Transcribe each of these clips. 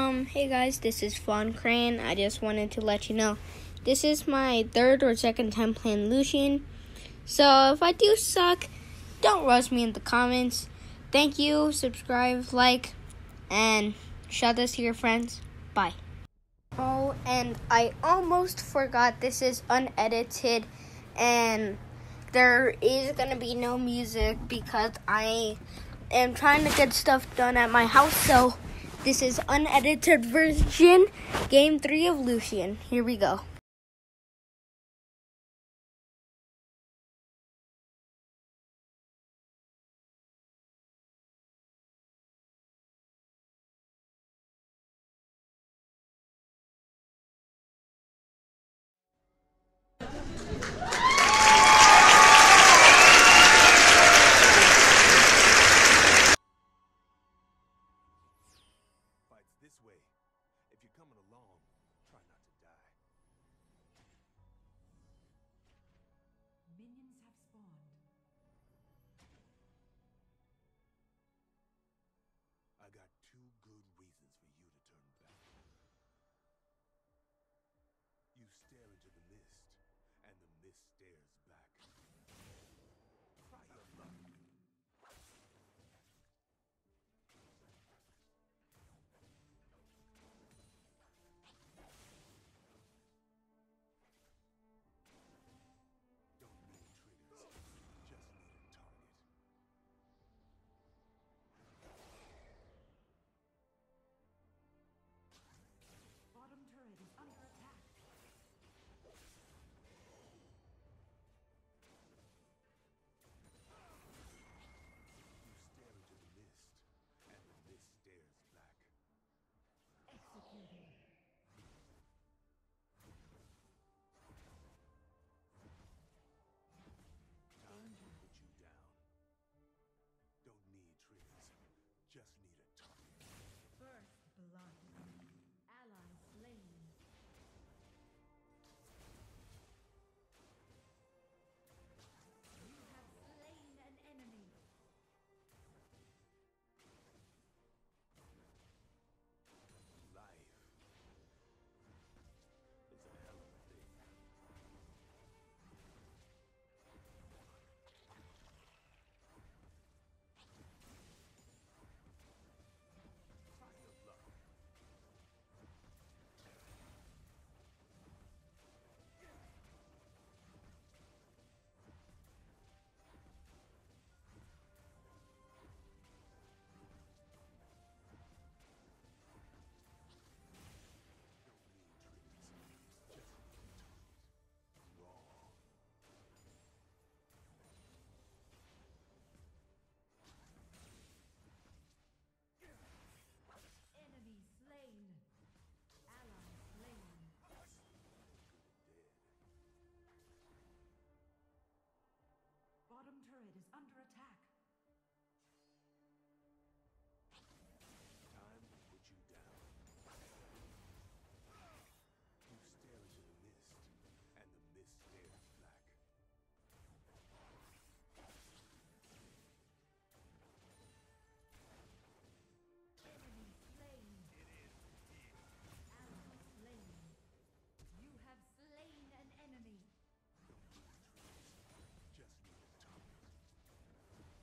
Hey guys, this is Fawn Crane. I just wanted to let you know this is my third or second time playing Lucian. So if I do suck, don't roast me in the comments. Thank you, subscribe, like, and shout this to your friends. Bye. Oh, and I almost forgot this is unedited and there is gonna be no music because I am trying to get stuff done at my house, so this is unedited version, Game 3 of Lucian. Here we go. Fights this way. If you're coming along, try not to die. Minions have spawned. I got two good reasons for you to turn back. You stare into the mist, and the mist stares back. Try your luck. Don't need triggers, just need a target. Bottom turret is under attack. You stare into the mist, and the mist stares back. Executed. Time to put you down. Don't need triggers, just need a target. First blood. Ally slain. You have slain an enemy. Life is a hell of a thing. Try your luck. Don't need triggers, just need a target. Raw. Enemy slain. Ally slain. Good and dead. Bottom turret is under attack. Time to put you down. You stare into the mist, and the mist stares back. Enemy slain. Ally slain. You have slain an enemy. Don't need triggers, just need a target.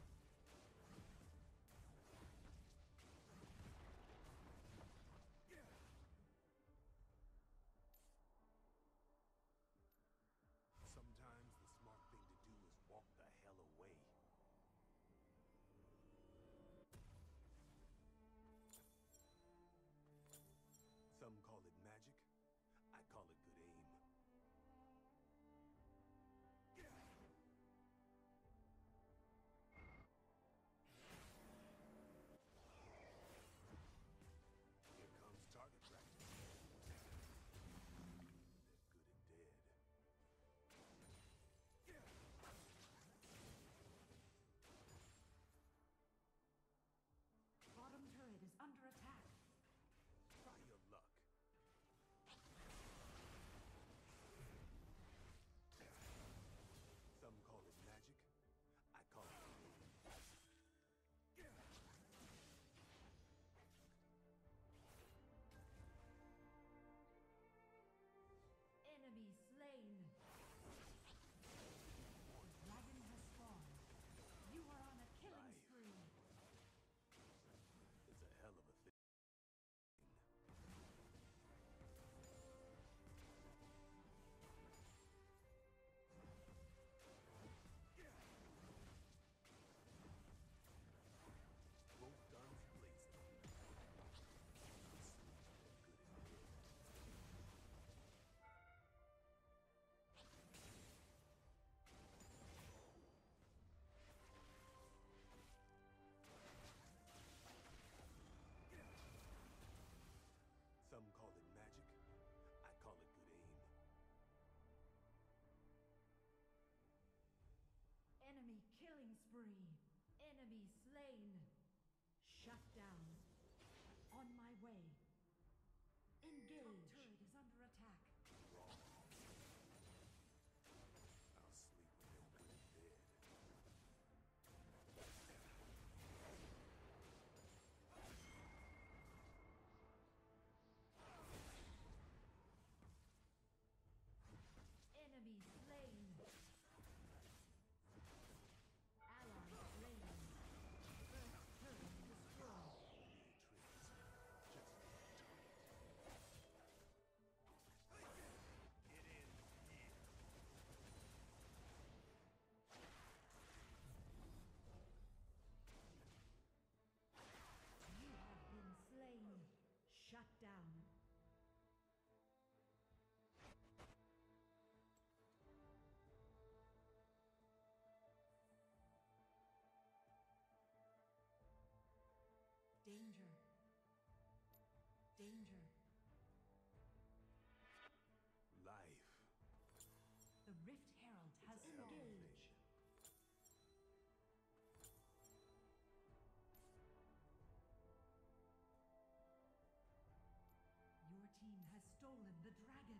dragon.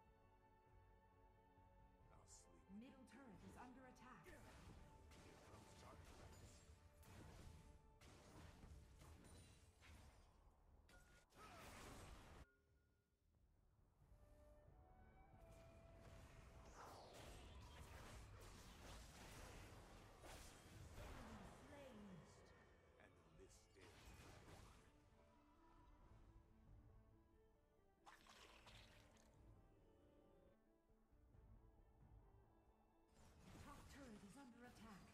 I'll sleep. Middle turret is under attack. Here comes target practice. And the mist stares back. Top turret is under attack.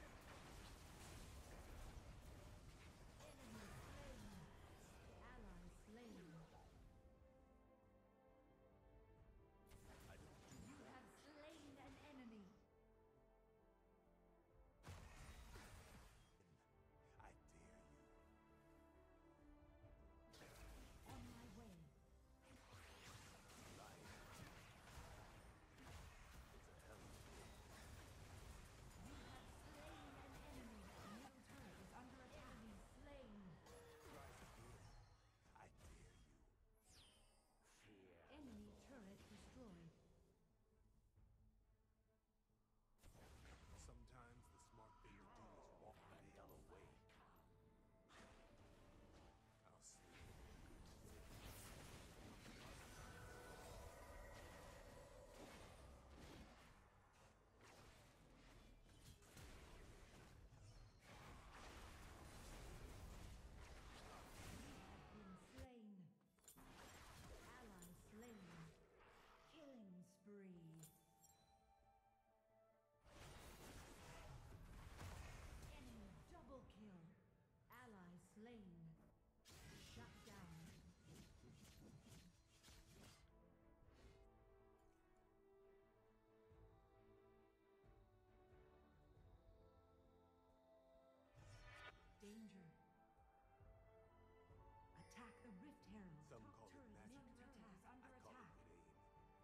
Enemy slain. Ally slain. I don't do You have slain an enemy. I dare you. On my way. Life. It's a hell of a game. You have slain an enemy. Middle turret is under attack. Enemy slain. Rise again. I dare you. Fear. Enemy turret destroyed. Sometimes the smart thing to do is walk the hell away. I'll sleep. Been slain. Ally slain. Killing spree. Enemy double kill. Ally slain. Shut down. Danger. Attack the Rift Herald. Some Top call it turret magic. is under attack. I call it good aim.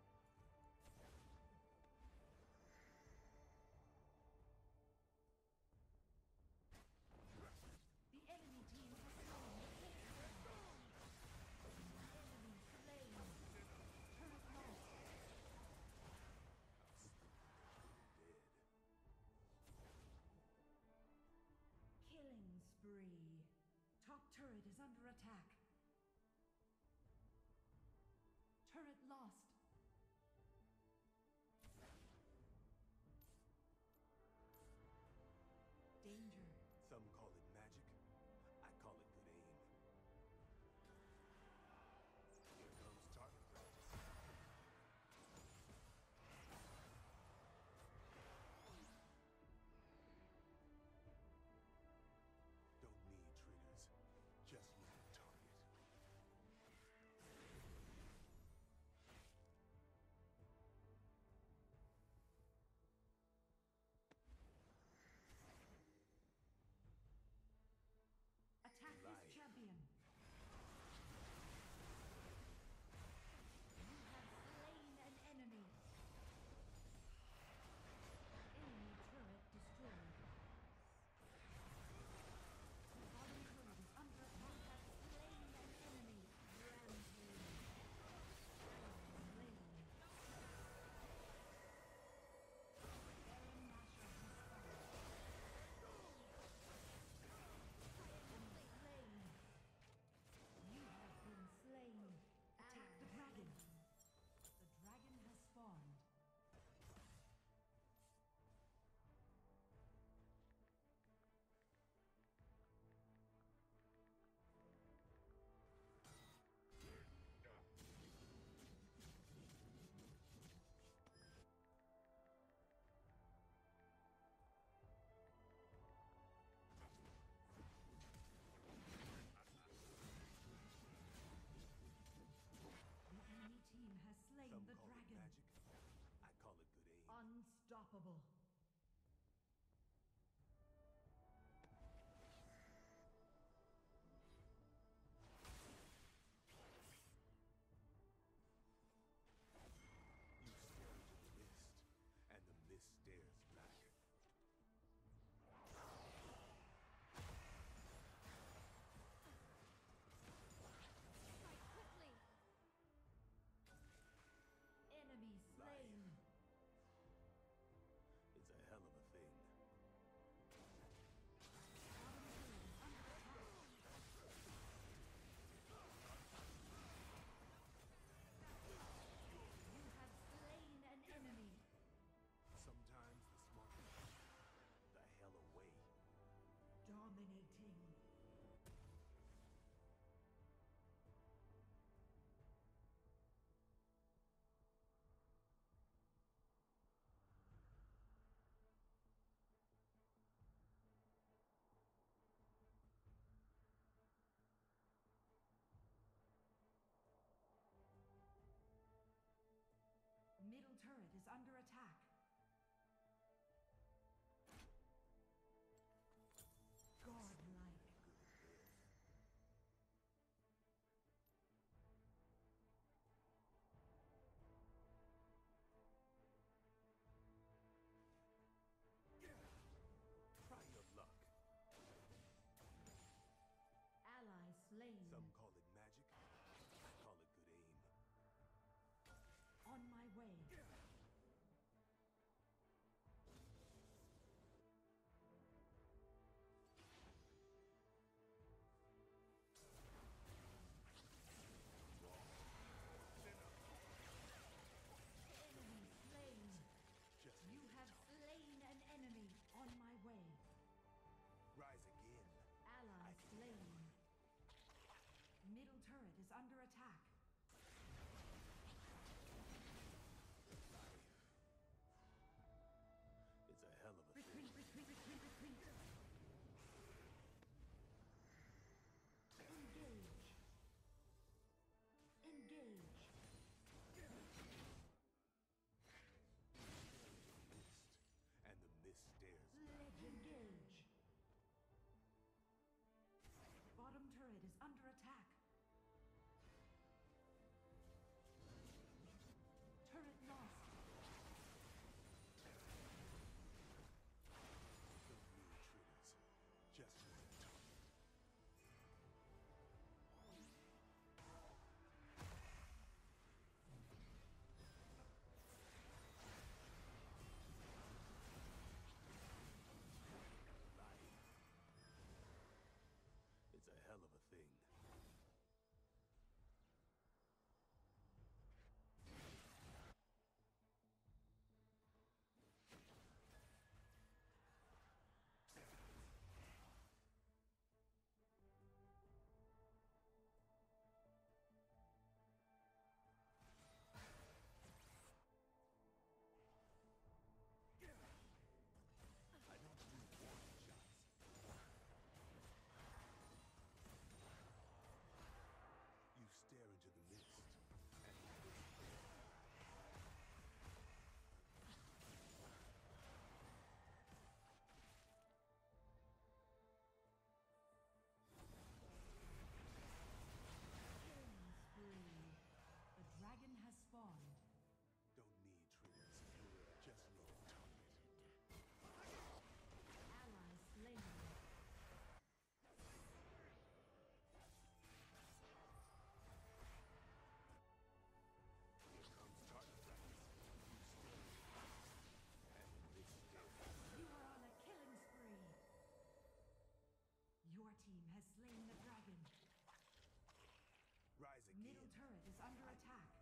The enemy team has slain the Rift Herald. Enemy slain. Turret lost. I'll sleep dead. Killing spree. Top turret is under attack. Turret lost. Danger. Some call it magic. I call it good aim. Here comes target practice. Don't need triggers. Just need a target. is under attack. Godlike. Try your luck. Ally slain. Some call it magic. I call it good aim. On my way. Enemy slain. Just You have slain an enemy. On my way. rise again. Ally slain. Middle turret is under attack. It's a hell of a thing. Retreat, retreat, retreat, retreat. Engage. Engage. Mist, and the mist stares. Let's engage. Bottom turret is under attack. Turret lost. Don't need triggers. Just use a target. It's a hell of a thing. I don't do warning shots. You stare into the mist, and the mist Killing spree. The dragon has spawned. don't need triggers. Just need a target. Ally slain. Here comes Tartarus. You stare, and the mist stares. You are on a killing spree. Your team has slain the dragon. Rise again. Middle turret is under attack.